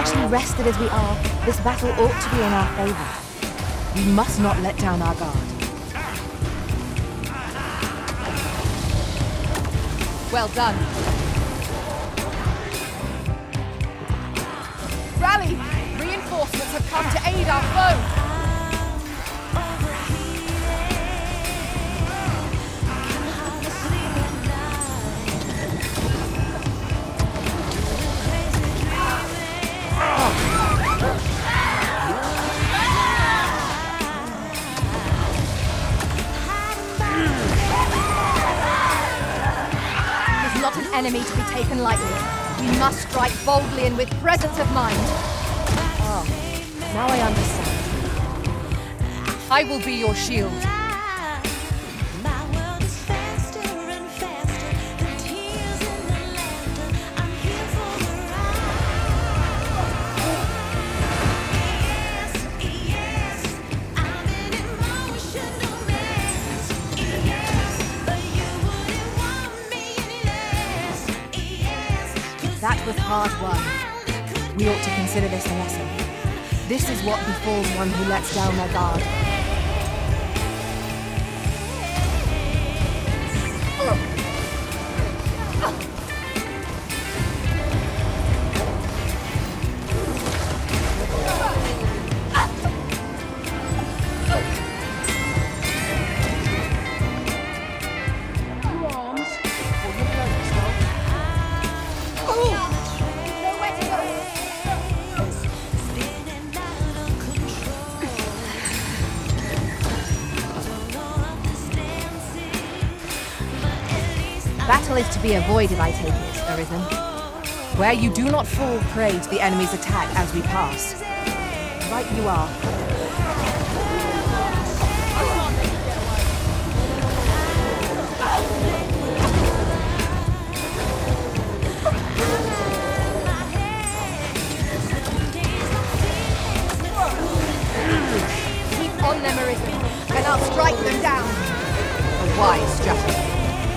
Especially rested as we are, this battle ought to be in our favor. We must not let down our guard. Well done. Rally! Reinforcements have come to aid our foe! He's not an enemy to be taken lightly. We must strike boldly and with presence of mind. Oh, now I understand. I will be your shield. That was hard won. We ought to consider this a lesson. This is what befalls one who lets down their guard. Battle is to be avoided, I take it, Arisen. Where you do not fall prey to the enemy's attack as we pass. Right you are. Keep on them, Arisen, and I'll strike them down. A wise strategy.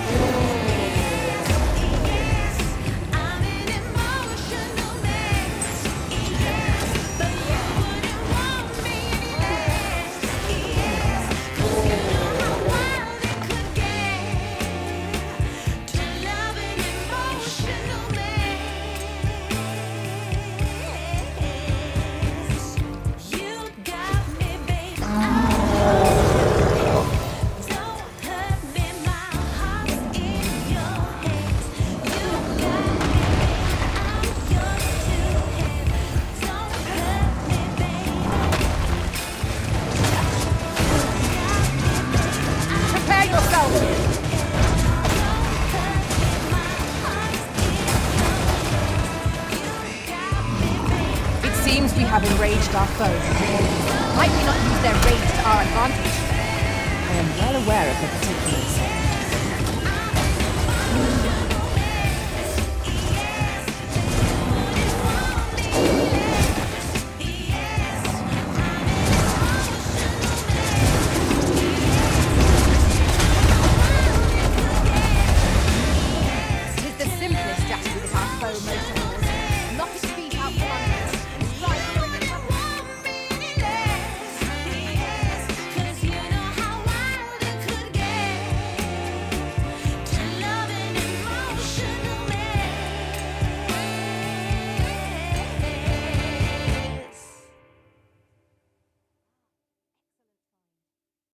Seems we have enraged our foe. Might we not use their rage to our advantage? I am well aware of the particulars.